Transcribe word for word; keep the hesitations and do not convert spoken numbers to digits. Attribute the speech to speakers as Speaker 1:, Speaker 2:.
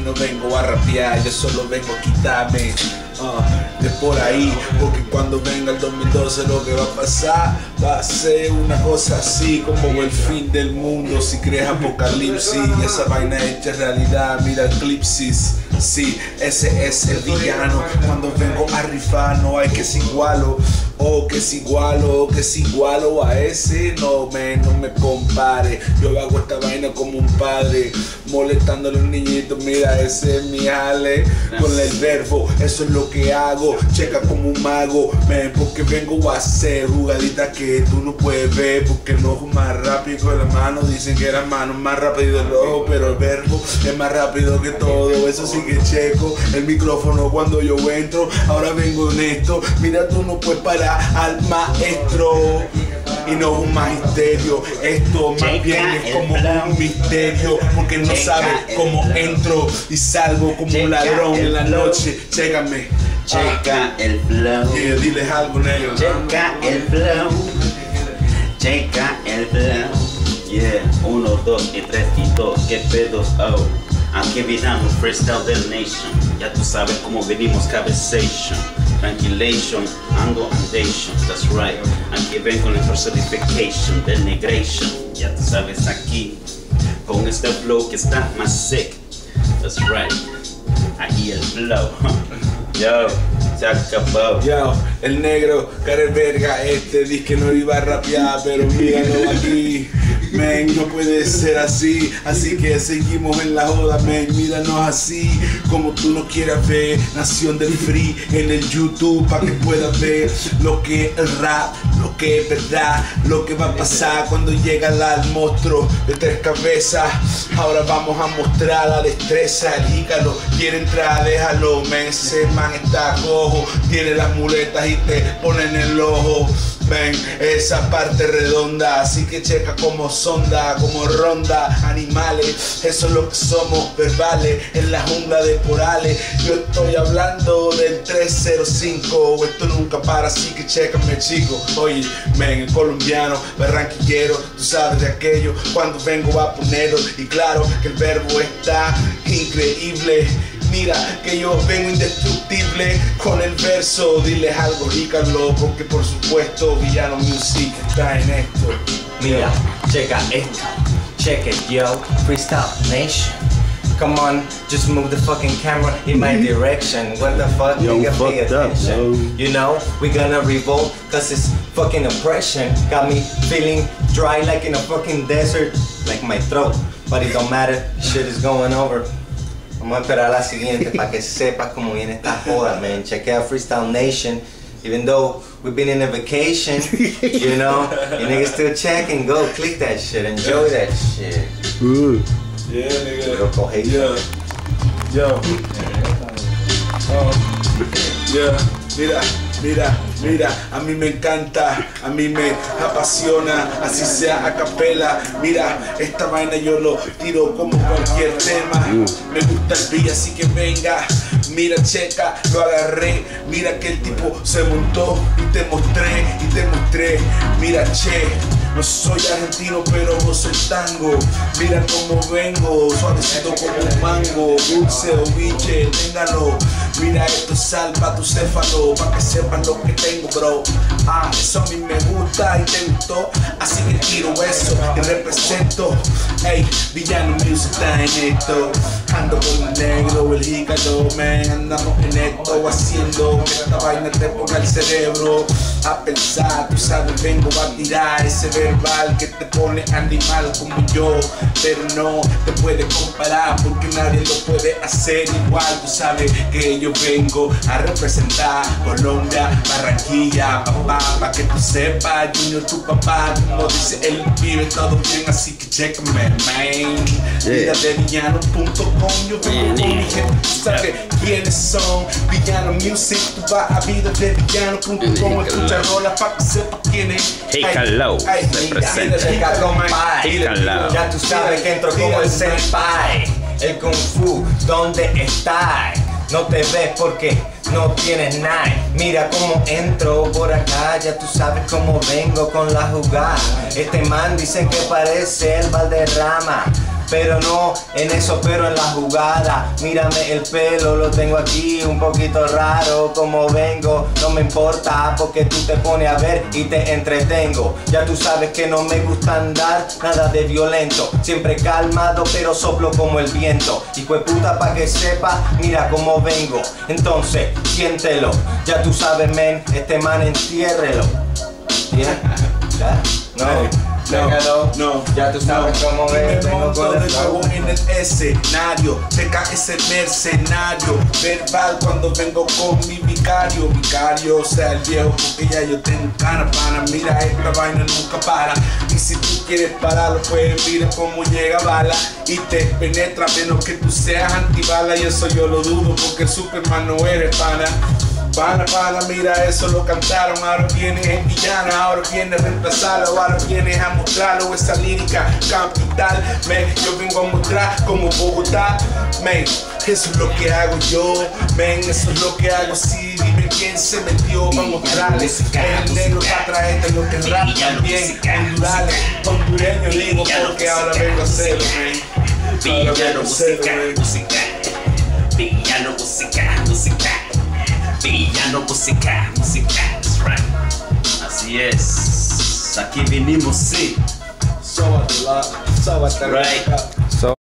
Speaker 1: no vengo a rapear, yo solo vengo a quitarme uh, de por ahí, porque cuando venga el dos mil doce lo que va a pasar va a ser una cosa así como el fin del mundo. Si crees apocalipsis, esa vaina hecha realidad, mira Eclipsis. Sí, ese es el villano. Cuando vengo a rifar no hay que ser igualo, o que es igualo, o que es igualo a ese. No me, no me compare. Yo hago esta vaina como un padre, molestando a los niñitos. Mira, ese es mi ale con el verbo, eso es lo que hago. Checa como un mago, man, porque vengo a hacer jugaditas que tú no puedes ver, porque el ojo más rápido que la mano. Dicen que la mano más rápido el ojo, pero el verbo es más rápido que todo. Eso sí que checo el micrófono cuando yo entro. Ahora vengo honesto, mira, tú no puedes parar al maestro. Y no un magisterio, esto más bien es como un misterio, porque no sabe cómo entro y salgo como un ladrón en la noche. Chécame,
Speaker 2: checa el flow.
Speaker 1: Yeah, diles algo, negro.
Speaker 2: Checa el flow. Checa el flow. Yeah, uno, dos y tres y dos. ¿Qué pedos? Oh, aquí vinamos Freestyle del Nation. Ya tú sabes cómo venimos, cabezation. Tranquilation, ando andation, that's right. Aquí vengo con la personification del negration. Ya tú sabes, aquí con este flow que está más sick, that's right. Ahí el flow. Yo, se acabó.
Speaker 1: Yo, el negro, cara de verga, este dice que no iba a rapear, pero míralo aquí. Men, no puede ser así, así que seguimos en la joda, men, míranos así, como tú no quieras ver, Nación del Free en el YouTube, para que puedas ver lo que es el rap, lo que es verdad, lo que va a pasar cuando llega el monstruo de tres cabezas. Ahora vamos a mostrar la destreza, el jícalo, quiere entrar, déjalo, men, ese man está cojo, tiene las muletas y te ponen el ojo. Ven, esa parte redonda, así que checa como sonda, como ronda, animales, eso es lo que somos, verbales, en la jungla de corales. Yo estoy hablando del tres cero cinco, esto nunca para, así que chécame, chico. Oye, ven, el colombiano, barranquillero, tú sabes de aquello, cuando vengo a ponerlo, y claro que el verbo está increíble. Mira que yo vengo indestructible con el verso. Diles algo, rícalo, porque por supuesto Villano Music está en esto.
Speaker 3: Mira, checa esto, check it, yo, Freestyle Nation. Come on, just move the fucking camera in my direction. What the fuck,
Speaker 2: Yo,
Speaker 3: nigga, pay
Speaker 2: attention.
Speaker 3: Up, you know, we gonna revolt, cause it's fucking oppression. Got me feeling dry like in a fucking desert, like my throat. But it don't matter, shit is going over. Vamos a esperar a la siguiente para que sepas cómo viene esta joda, man. Check out Freestyle Nation. Even though we've been in a vacation, you know, you niggas still check and go click that shit, enjoy that shit.
Speaker 2: Ooh.
Speaker 1: Yeah, nigga.
Speaker 3: Loco hate.
Speaker 1: Yo, yo. Oh, yeah. Mira, mira, mira, a mí me encanta, a mí me apasiona, así sea a capela. Mira, esta vaina yo lo tiro como cualquier tema. Me gusta el beat, así que venga. Mira, checa, lo agarré. Mira que el tipo se montó y te mostré, y te mostré. Mira, che, no soy argentino, pero vos soy tango. Mira cómo vengo, suavecito como un mango. Dulce o biche, téngalo. Mira, esto es sal pa' tu céfalo, pa' que sepan lo que tengo, bro. Ah, eso a mí me gusta y te gustó, así que tiro eso y represento. Ey, Villano Music está en esto. Ando con el negro, el jícalo, man. Andamos en esto, haciendo que esta vaina te ponga el cerebro a pensar. Tú sabes, vengo a tirar ese verbal que te pone animal como yo, pero no te puede comparar porque nadie lo puede hacer igual. Tú sabes que yo vengo a representar Colombia, Barranquilla, papá, pa' que tú sepas, Junior, tu papá, como dice el pibe, todo bien, así que chécame, man. Mira de villano punto com, yo vengo con mi gente, tú sabes quiénes son. Villano Music, tú vas a vida de villano punto com, escucha rolas pa' que sepas quién es.
Speaker 2: Jícalo, representa. Jícalo.
Speaker 3: Ya tú sabes que entro como el senpai. El Kung Fu, ¿dónde está? No te ves porque no tienes nada. Mira cómo entro por acá, ya tú sabes cómo vengo con la jugada. Este man dicen que parece el Valderrama. pero no en eso, pero en la jugada. Mírame el pelo, lo tengo aquí un poquito raro, como vengo, no me importa, porque tú te pones a ver y te entretengo. Ya tú sabes que no me gusta andar nada de violento, siempre calmado pero soplo como el viento. Hijo de puta, pa' que sepa, mira cómo vengo, entonces siéntelo. Ya tú sabes, men, este man entiérrelo. Yeah. ¿Ya? No.
Speaker 1: No, no,
Speaker 3: ya tú sabes
Speaker 1: no.
Speaker 3: cómo
Speaker 1: Y me
Speaker 3: es, vengo
Speaker 1: monto
Speaker 3: con
Speaker 1: de
Speaker 3: el
Speaker 1: nuevo
Speaker 3: flow.
Speaker 1: en el escenario, te caes el mercenario, verbal cuando vengo con mi vicario, vicario, o sea el viejo, porque ya yo tengo cara pana, mira esta vaina nunca para, y si tú quieres pararlo, pues mira cómo llega bala, y te penetra menos que tú seas antibala, y eso yo lo dudo, porque el Superman no eres pana. Pana, pana, mira eso lo cantaron, ahora vienes en villano, ahora vienes a reemplazarlo, ahora vienes a mostrarlo, esa lírica capital, man, yo vengo a mostrar como Bogotá, man, eso es lo que hago yo, man, eso es lo que hago, sí, dime quién se metió, va a mostrarles, el negro para traerte lo que es rap también, hondurales, hondureño digo, porque ahora vengo a hacerlo, man,
Speaker 2: Villano música, música, villano música, música. Villano música, música, that's right. Así es. Aquí vinimos, sí.
Speaker 1: Sóbatela, sóbatela.
Speaker 2: Right.